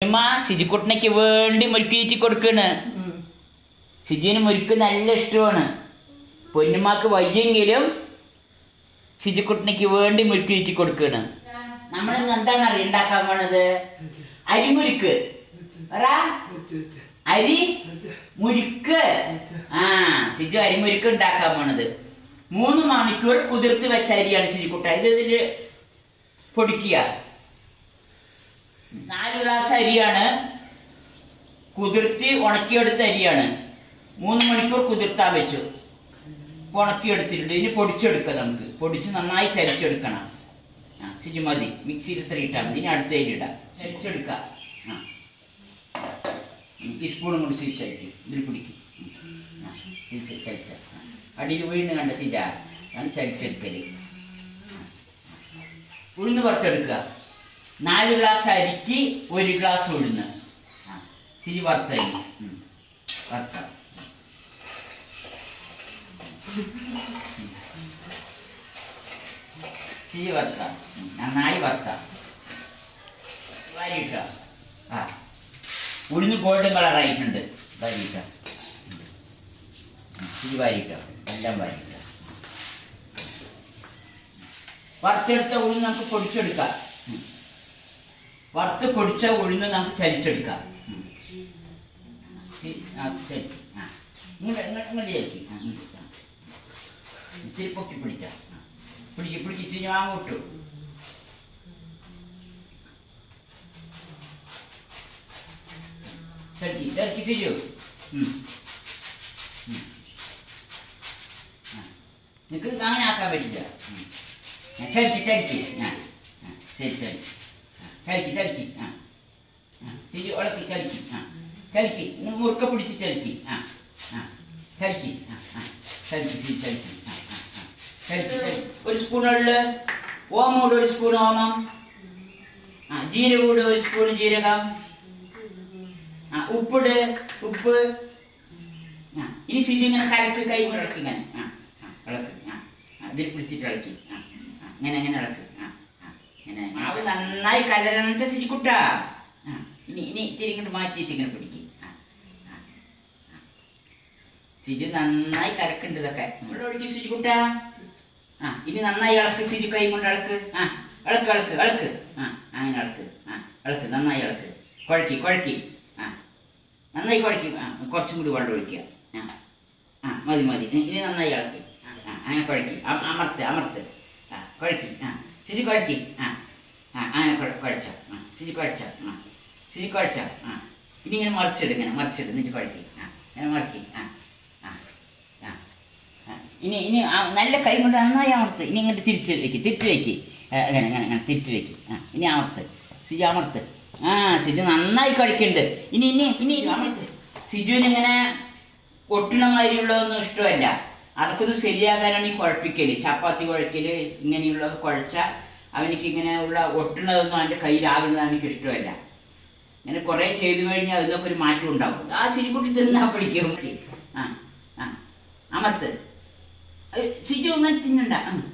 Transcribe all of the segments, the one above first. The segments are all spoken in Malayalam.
പൊന്നുമ്മ സിജിക്കുട്ടനയ്ക്ക് വേണ്ടി മുറുക്കി കൊടുക്കണ്. സിജുവിന് മുറുക്ക് നല്ല ഇഷ്ടമാണ്. പൊന്നുമ്മക്ക് വയ്യെങ്കിലും സിജിക്കുട്ടനയ്ക്ക് വേണ്ടി മുറുക്കി കൊടുക്കണ്. നമ്മളിന്ന് എന്താണ് അറിയ ഉണ്ടാക്കാൻ പോണത്? അരിമുറുക്ക്. അരി മുറുക്ക്. സിജു അരിമുറുക്ക് ഉണ്ടാക്കാൻ പോണത്. 3 മണിക്കൂർ കുതിർത്ത് വെച്ച അരിയാണ് സിജിക്കുട്ട. ഇതില് പൊടിക്കുക. 4 ഗ്ലാസ് അരിയാണ്. കുതിർത്തി ഉണക്കിയെടുത്ത അരിയാണ്. 3 മണിക്കൂർ കുതിർത്താൻ വെച്ചു. ഉണക്കിയെടുത്തിട്ടുണ്ട്. ഇനി പൊടിച്ചെടുക്കാം. നമുക്ക് പൊടിച്ച് നന്നായി ചരിച്ചെടുക്കണം. സിജു മതി. മിക്സിയിൽ 3 ഇട്ടാൽ മതി. ഇനി അടുത്ത അരി ഇടാം. ചരിച്ചെടുക്കാം. ഈ സ്പൂണും കൊണ്ട് സിജു ചരിക്കും. ഇതിൽ പിടിക്കും. ചരിച്ച അടിയിൽ വീണ് കണ്ട സിജ ആണ് ചരിച്ചെടുക്കല്. ഉഴുന്ന് വറുത്തെടുക്കുക. 4 ഗ്ലാസ് അരിക്ക് 1 ഗ്ലാസ് ഉഴുന്ന്. സിജി വറുത്തരി വറുത്ത. സിജി വറുത്ത. നന്നായി വറുത്ത. വാരിയിട്ട. ഉഴുന്ന് ഗോൾഡൻ കളറായിട്ടുണ്ട്. വാരിയിട്ട. സിജി വാരിയിട്ട. എല്ലാം വാരിയിട്ട. വറുത്തെടുത്ത ഉഴുന്ന് നമുക്ക് പൊടിച്ചെടുക്കാം. വറുത്ത് പൊടിച്ച ഉഴുന്ന് നമുക്ക് ചരിച്ചെടുക്കാം. ഇങ്ങോട്ട് ചരിക്കും. ഇത്തിരി പൊക്കി പിടിച്ച പിടിച്ച് വാങ്ങോട്ടു. ചരിക്കി സിജു. നിനക്ക് അങ്ങനെ ആക്കാൻ പറ്റില്ല. ചരിക്കി ശരി ചരിക്കി ശരി ഉളക്കി ചരിക്കി മുറുക്ക പിടിച്ച് ചരിക്കി ചരിക്കി ചരിക്കി. ഒരു സ്പൂണുള്ള ഓമോട് 1 സ്പൂൺ ഓമം. ജീരകൂട് 1 സ്പൂൺ ജീരകം. ഉപ്പിട്. ഉപ്പ്. ഇനി സിജി ഇങ്ങനെ കലക്ക്. കൈ ഇളക്കി. ഇങ്ങനെ ഇളക്ക്. ഇതിൽ പിടിച്ചിട്ട് ഇളക്കി. ഇങ്ങനെ ഇളക്ക്. മാവ് നന്നായി കലരണ്ട സിജിക്കുട്ട. ഇനി ഇത്തിരി ഇങ്ങോട്ട് മാറ്റിയിട്ട് ഇങ്ങനെ പിടിക്കും. സിജു നന്നായി കലക്കുണ്ട് ഇതൊക്കെ. ഇവിടെ ഒഴിക്കും സിജിക്കുട്ട. ഇനി നന്നായി ഇളക്ക്. സിജു കൈ കൊണ്ട് ഇളക്ക്. ഇളക്ക് ഇളക്ക് ഇളക്ക്. അങ്ങനെ ഇളക്ക്. ഇളക്ക് നന്നായി ഇളക്ക്. കുഴക്കി. നന്നായി കുഴക്കി. കുറച്ചും കൂടി വെള്ളം ഒഴിക്കുക. മതി. ഇനി നന്നായി ഇളക്കി. അങ്ങനെ കുഴക്കി. അമർത്ത്. കുഴക്കി. സിജി കുഴക്കി. അങ്ങനെ കുഴച്ച. സിജി കുഴച്ച. ഇനി ഇങ്ങനെ മറിച്ചിട്. എന്നിട്ട് കുഴക്കി. അങ്ങനെ മറക്കി. ഇനി നല്ല കൈ കൊണ്ട് നന്നായി അമർത്ത്. ഇനി ഇങ്ങോട്ട് തിരിച്ച് വെക്ക്. അങ്ങനെ തിരിച്ച് വെക്ക്. ഇനി അമർത്ത്. സിജു അമർത്ത്. സിജു നന്നായി കഴിക്കുന്നുണ്ട്. ഇനി അമർത്ത്. സിജുവിന് ഇങ്ങനെ ഒട്ടണ മാതിരിയുള്ളതൊന്നും ഇഷ്ടമല്ല. അതൊക്കെ ഒന്ന് ശരിയാകാനാണ് ഈ കുഴപ്പിക്കല്. ചപ്പാത്തി കുഴക്കല് ഇങ്ങനെയുള്ളത് കുഴച്ചാൽ അവനിക്ക് ഇങ്ങനെ ഉള്ള ഒട്ടുന്നതൊന്നും അവൻ്റെ കയ്യിലാകുന്നത് എനിക്ക് ഇഷ്ടമല്ല. ഇങ്ങനെ കുറേ ചെയ്തു കഴിഞ്ഞാൽ അതിനൊക്കെ ഒരു മാറ്റം ഉണ്ടാവും. സിജിക്കുട്ടി തിന്നാ പിടിക്കും. അമർത്ത്. സിജു അങ്ങനെ തിന്നണ്ട.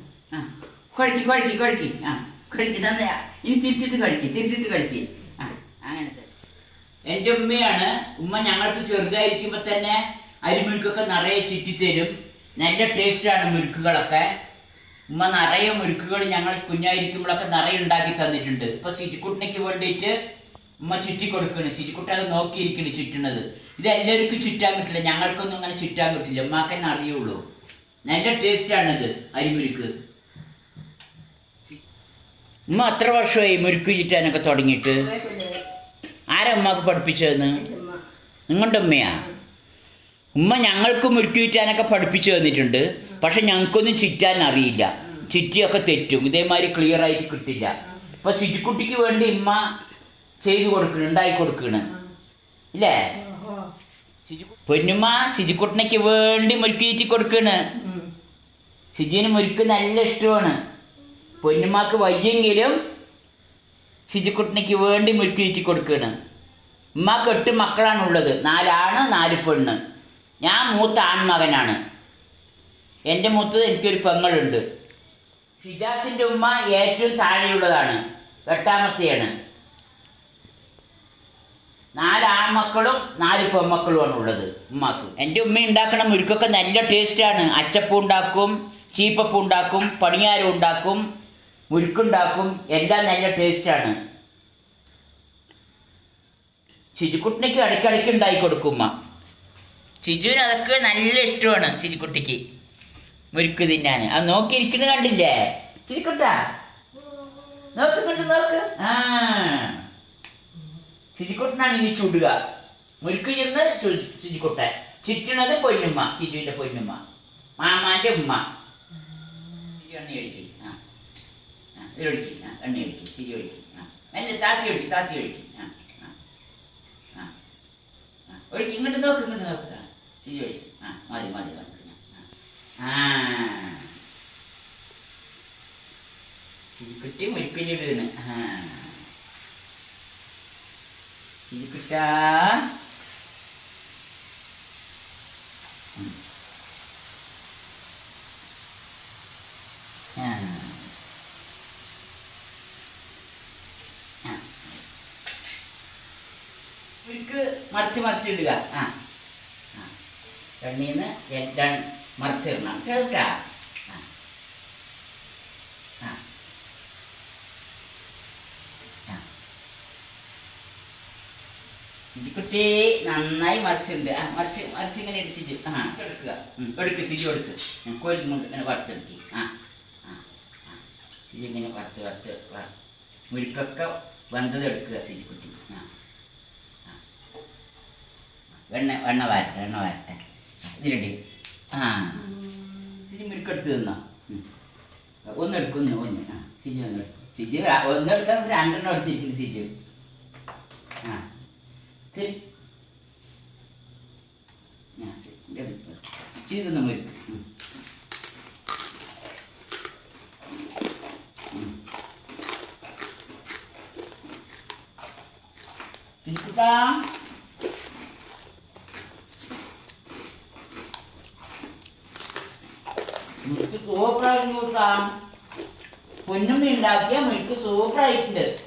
കുഴക്കി തന്നെയാ. ഇനി തിരിച്ചിട്ട് കഴിക്കി. അങ്ങനത്തെ എൻ്റെ ഉമ്മയാണ്. ഉമ്മ ഞങ്ങൾക്ക് ചെറുതായിരിക്കുമ്പോൾ തന്നെ അരിമുറുക്കൊക്കെ നിറയെ ചുറ്റിത്തരും. നല്ല ടേസ്റ്റാണ് മുറുക്കുകളൊക്കെ. ഉമ്മ നിറയെ മുറുക്കുകൾ ഞങ്ങൾ കുഞ്ഞായിരിക്കുമ്പോഴൊക്കെ നിറയെ ഉണ്ടാക്കി തന്നിട്ടുണ്ട്. ഇപ്പൊ സിജിക്കുട്ടനയ്ക്ക് വേണ്ടിയിട്ട് ഉമ്മ ചുറ്റി കൊടുക്കണ്. സിജിക്കുട്ട അത് നോക്കിയിരിക്കണ് ചുറ്റുന്നത്. ഇത് എല്ലാവർക്കും ചുറ്റാൻ കിട്ടില്ല. ഞങ്ങൾക്കൊന്നും അങ്ങനെ ചുറ്റാൻ കിട്ടില്ല. ഉമ്മാക്ക് തന്നെ അറിയുള്ളൂ. നല്ല ടേസ്റ്റാണിത് അരിമുറുക്ക്. ഉമ്മ എത്ര വർഷമായി മുറുക്ക് ചുറ്റാനൊക്കെ തുടങ്ങിയിട്ട്? ആരാ ഉമ്മക്ക് പഠിപ്പിച്ചതെന്ന്? നിങ്ങളുടെ ഉമ്മയാ? ഉമ്മ ഞങ്ങൾക്ക് മുറുക്കി ചുറ്റാനൊക്കെ പഠിപ്പിച്ചു തന്നിട്ടുണ്ട്. പക്ഷെ ഞങ്ങൾക്കൊന്നും ചുറ്റാൻ അറിയില്ല. ചുറ്റിയൊക്കെ തെറ്റും. ഇതേമാതിരി ക്ലിയർ ആയിട്ട് കിട്ടില്ല. ഇപ്പൊ സിജിക്കുട്ടിക്ക് വേണ്ടി ഉമ്മ ചെയ്തു കൊടുക്കണം, ഉണ്ടാക്കി കൊടുക്കണ് ഇല്ലേ? പൊന്നുമ്മ സിജിക്കുട്ടനയ്ക്ക് വേണ്ടി മുറുക്കി കൊടുക്കണ്. സിജുവിന് മുറുക്ക് നല്ല ഇഷ്ടമാണ്. പൊന്നുമ്മക്ക് വയ്യെങ്കിലും സിജിക്കുട്ടനയ്ക്ക് വേണ്ടി മുറുക്കി കൊടുക്കണ്. ഉമ്മക്ക് 8 മക്കളാണുള്ളത്. 4 ആണ് 4 പെണ്ണ്. ഞാൻ മൂത്ത ആൺമകനാണ്. എൻ്റെ മൂത്തത് എനിക്കൊരു പെങ്ങളുണ്ട്. ഷിജാസിൻ്റെ ഉമ്മ ഏറ്റവും താഴെയുള്ളതാണ്. 8ാമത്തെയാണ്. 4 ആൺമക്കളും 4 പെൺമക്കളുമാണ് ഉള്ളത് ഉമ്മാക്ക്. എൻ്റെ ഉമ്മ ഉണ്ടാക്കണ മുരുക്കൊക്കെ നല്ല ടേസ്റ്റാണ്. അച്ചപ്പം ഉണ്ടാക്കും, ചീപ്പപ്പം ഉണ്ടാക്കും, പണിയാരം ഉണ്ടാക്കും, മുരുക്കുണ്ടാക്കും, എല്ലാം നല്ല ടേസ്റ്റാണ്. ചിജുക്കുട്ടിക്ക് ഇടയ്ക്കിടയ്ക്ക് ഉണ്ടാക്കി കൊടുക്കും ഉമ്മ. ചിജുവിന് അതൊക്കെ നല്ല ഇഷ്ടമാണ്. ചിജുക്കുട്ടിക്ക് മുരുക്ക് തിന്നാൻ. അത് നോക്കിയിരിക്കുന്നത് കണ്ടില്ലേ ചിജുക്കുട്ടാ? നോക്ക്. ആ ചിജിക്കുട്ടനാണ് ഇനി ചുടുക. മുരുക്ക് ചെന്ന് ചിജിക്കുട്ടൻ, ചുറ്റണത് പൊന്നുമ്മ, ചിജുവിൻ്റെ പൊന്നുമ്മ, മാമാൻ്റെ ഉമ്മ. ചിജു എണ്ണ ഒഴിക്കി. ഇത് ഒഴിക്കി. എണ്ണ ഒഴിക്കി. ചിജു ഒഴിക്കി. എന്നെ താത്തി ഒഴിക്കി. ഒഴിക്കി. ഇങ്ങോട്ട് നോക്ക്. ചിജു ഒഴിച്ച്. മതി. ചിജിക്കുട്ടി മുരുക്കിലിടുന്നു. ചിരിക്കുട്ടാ മറിച്ചിടുക. കണ്ണീന്ന് മറിച്ചിടണം കേൾക്കാ. ചിജിക്കുട്ടി നന്നായി മറിച്ചിട്ടുണ്ട്. മറിച്ചിങ്ങനെ ഇടിച്ചിട്ട് എടുക്കുക. ചിജു എടുക്ക്. കോലും കൊണ്ട് ഇങ്ങനെ വറുത്തെടുക്കി. ചിജു ഇങ്ങനെ വറുത്ത് മുരുക്കൊക്കെ വന്നത് എടുക്കുക ചിജിക്കുട്ടി. എണ്ണ വരട്ടെ. ഇതിലുണ്ട്. ചിജു മുരുക്കെടുത്ത് തിന്നോ. ഒന്നെടുക്കും. ചിജു ഒന്നെടുക്കും. ചിജു ഒന്നെടുക്കാൻ 2 എണ്ണം എടുത്തിരിക്കുന്നു ചിജു. ചെയ്തൊന്ന് മുരുക്ക്. മുരുക്ക് സൂപ്പറായിരുന്നു. പൊന്നുമ്മ ഉണ്ടാക്കിയ മുരുക്ക് സൂപ്പറായിട്ടുണ്ട്.